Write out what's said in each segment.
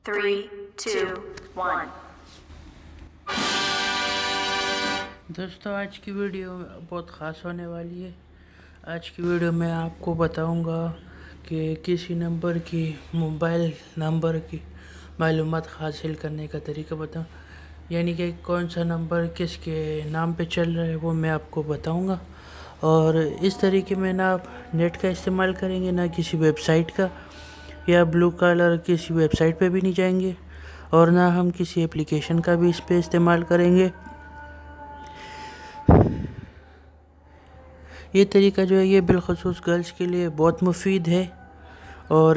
3, 2, 1। दोस्तों, आज की वीडियो बहुत ख़ास होने वाली है। आज की वीडियो में आपको बताऊंगा कि किसी नंबर की मोबाइल नंबर की मालूमात हासिल करने का तरीका बताऊं, यानी कि कौन सा नंबर किसके नाम पे चल रहा है वो मैं आपको बताऊंगा। और इस तरीके में ना आप नेट का इस्तेमाल करेंगे, ना किसी वेबसाइट का या ब्लू कलर किसी वेबसाइट पे भी नहीं जाएंगे, और ना हम किसी एप्लीकेशन का भी इस पे इस्तेमाल करेंगे। ये तरीका जो है ये बिलखसूस गर्ल्स के लिए बहुत मुफीद है। और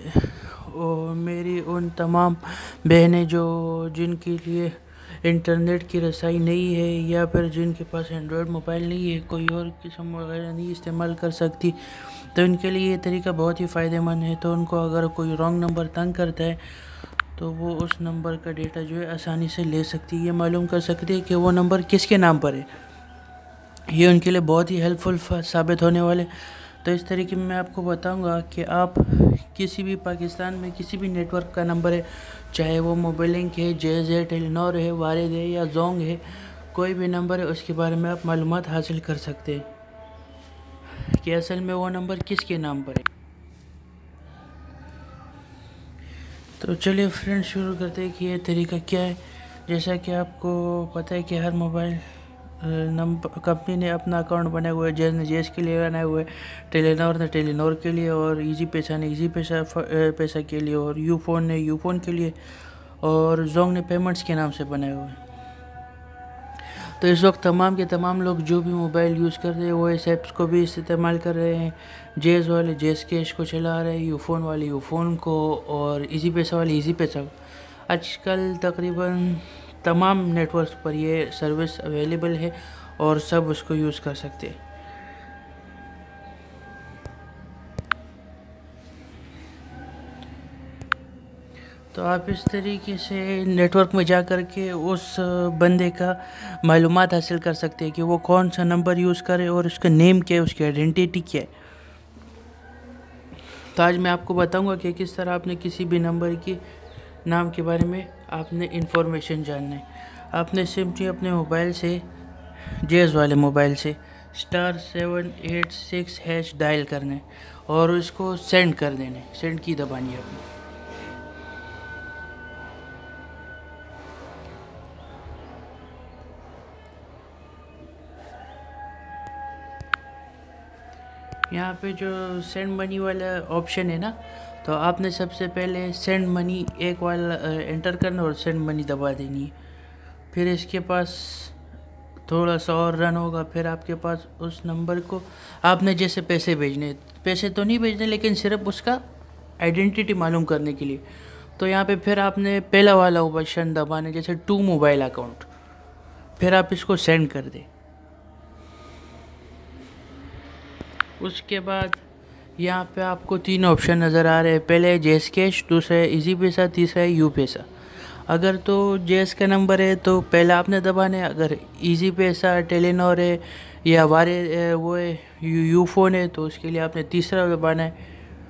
मेरी उन तमाम बहनें जो जिनके लिए इंटरनेट की रसाई नहीं है, या फिर जिनके पास एंड्रॉयड मोबाइल नहीं है, कोई और किस्म वगैरह नहीं इस्तेमाल कर सकती, तो इनके लिए ये तरीका बहुत ही फ़ायदेमंद है। तो उनको अगर कोई रॉन्ग नंबर तंग करता है तो वो उस नंबर का डेटा जो है आसानी से ले सकती है, ये मालूम कर सकती है कि वो नंबर किसके नाम पर है। ये उनके लिए बहुत ही हेल्पफुल साबित होने वाले। तो इस तरीके में मैं आपको बताऊंगा कि आप किसी भी पाकिस्तान में किसी भी नेटवर्क का नंबर है, चाहे वो मोबाइलिंक है, जेज है, टेलीनॉर है, वारिद है या जोंग है, कोई भी नंबर है उसके बारे में आप मालूमात हासिल कर सकते हैं कि असल में वो नंबर किसके नाम पर है। तो चलिए फ्रेंड्स, शुरू करते हैं कि ये तरीका क्या है। जैसा कि आपको पता है कि हर मोबाइल नंबर कंपनी ने अपना अकाउंट बनाया हुआ है। जेज ने जेज के लिए बनाया हुआ है, टेलीनॉर ने टेलीनॉर के लिए, और इजी पैसा ने इजी पैसा के लिए, और यूफोन ने यूफोन के लिए, और जोंग ने पेमेंट्स के नाम से बनाया हुआ है। तो इस वक्त तमाम के तमाम लोग जो भी मोबाइल यूज़ कर रहे हैं वो इस ऐप्स को भी इस्तेमाल कर रहे हैं। जेज वाले जेज कैश को चला रहे हैं, यूफोन वाले यूफोन को, और इजी पैसा वाले इजी पैसा को। आजकल तकरीबन तमाम नेटवर्क्स पर ये सर्विस अवेलेबल है और सब उसको यूज़ कर सकते हैं। तो आप इस तरीके से नेटवर्क में जा कर के उस बंदे का मालूमात हासिल कर सकते हैं कि वो कौन सा नंबर यूज़ करे और उसका नेम क्या है, उसकी आइडेंटिटी क्या है। तो आज मैं आपको बताऊंगा कि किस तरह आपने किसी भी नंबर की नाम के बारे में आपने इंफॉर्मेशन जानना है। आपने सिंपली अपने मोबाइल से, जेज वाले मोबाइल से *786# डायल करना है और उसको सेंड कर देना है। सेंड की दबानी है अपनी। यहाँ पे जो सेंड मनी वाला ऑप्शन है ना, तो आपने सबसे पहले सेंड मनी एक वाला एंटर करना और सेंड मनी दबा देनी है। फिर इसके पास थोड़ा सा और रन होगा, फिर आपके पास उस नंबर को आपने जैसे पैसे भेजने, पैसे तो नहीं भेजने लेकिन सिर्फ उसका आइडेंटिटी मालूम करने के लिए, तो यहाँ पे फिर आपने पहला वाला ऑप्शन दबाना, जैसे टू मोबाइल अकाउंट, फिर आप इसको सेंड कर दें। उसके बाद यहाँ पे आपको 3 ऑप्शन नज़र आ रहे हैं। पहले है जेस कैश, दूसरा है इजी पैसा, तीसरा है यू पैसा। अगर तो जेस का नंबर है तो पहला आपने दबाना है। अगर इजी पैसा, टेलीनॉर है या वारे वो है यूफोन है तो उसके लिए आपने तीसरा दबाना है।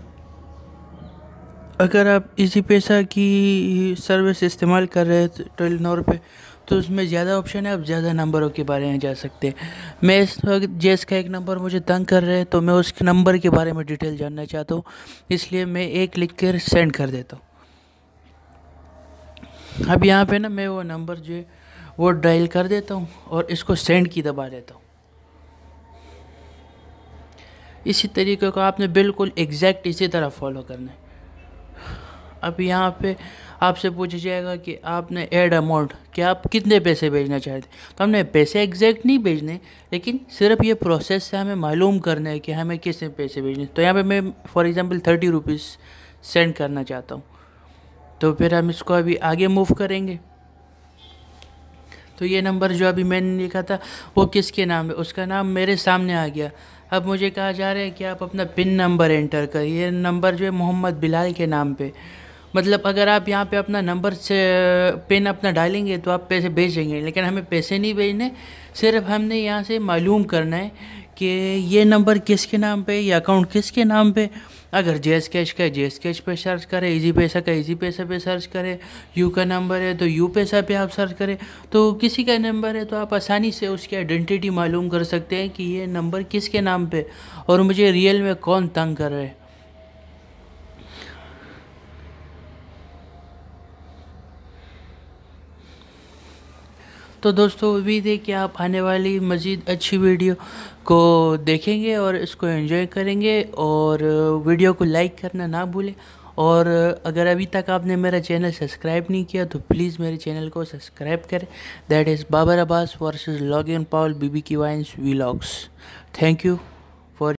अगर आप इजी पैसा की सर्विस इस्तेमाल कर रहे हैं टेलीनॉर पे तो उसमें ज़्यादा ऑप्शन है, आप ज़्यादा नंबरों के बारे में जा सकते हैं। मैं इस वक्त जेस का एक नंबर मुझे तंग कर रहे हैं तो मैं उस नंबर के बारे में डिटेल जानना चाहता हूँ, इसलिए मैं एक लिख कर सेंड कर देता हूँ। अब यहाँ पे ना मैं वो नंबर जो है वो डायल कर देता हूँ और इसको सेंड की दबा देता हूँ। इसी तरीके को आपने बिल्कुल एग्जैक्ट इसी तरह फॉलो करना है। अब यहाँ पे आपसे पूछा जाएगा कि आपने ऐड अमाउंट, कि आप कितने पैसे भेजना चाहते हैं। तो हमने पैसे एग्जैक्ट नहीं भेजने, लेकिन सिर्फ ये प्रोसेस से हमें मालूम करना है कि हमें कितने पैसे भेजने। तो यहाँ पे मैं फॉर एग्जांपल 30 रुपीज़ सेंड करना चाहता हूँ। तो फिर हम इसको अभी आगे मूव करेंगे। तो ये नंबर जो अभी मैंने लिखा था वो किसके नाम है, उसका नाम मेरे सामने आ गया। अब मुझे कहा जा रहा है कि आप अपना पिन नंबर एंटर कर। ये नंबर जो है मोहम्मद बिलाल के नाम पे, मतलब अगर आप यहाँ पे अपना नंबर से पिन अपना डालेंगे तो आप पैसे भेजेंगे, लेकिन हमें पैसे नहीं भेजने, सिर्फ हमने यहाँ से मालूम करना है कि ये नंबर किसके नाम पे, ये अकाउंट किसके नाम पे, अगर जेएस कैश का है जेएस कैश पे सर्च करें, इजी पैसा का इजी पैसा पे सर्च करें, यू का नंबर है तो यू पैसा पे आप सर्च करें, तो किसी का नंबर है तो आप आसानी से उसकी आइडेंटिटी मालूम कर सकते हैं कि ये नंबर किसके नाम पे और मुझे रियल में कौन तंग कर रहा है। तो दोस्तों उम्मीद है कि आप आने वाली मज़ीद अच्छी वीडियो को देखेंगे और इसको एंजॉय करेंगे, और वीडियो को लाइक करना ना भूलें। और अगर अभी तक आपने मेरा चैनल सब्सक्राइब नहीं किया तो प्लीज़ मेरे चैनल को सब्सक्राइब करें। That is Babar Abbas versus Logan Paul BBQ vines vlogs. Thank you.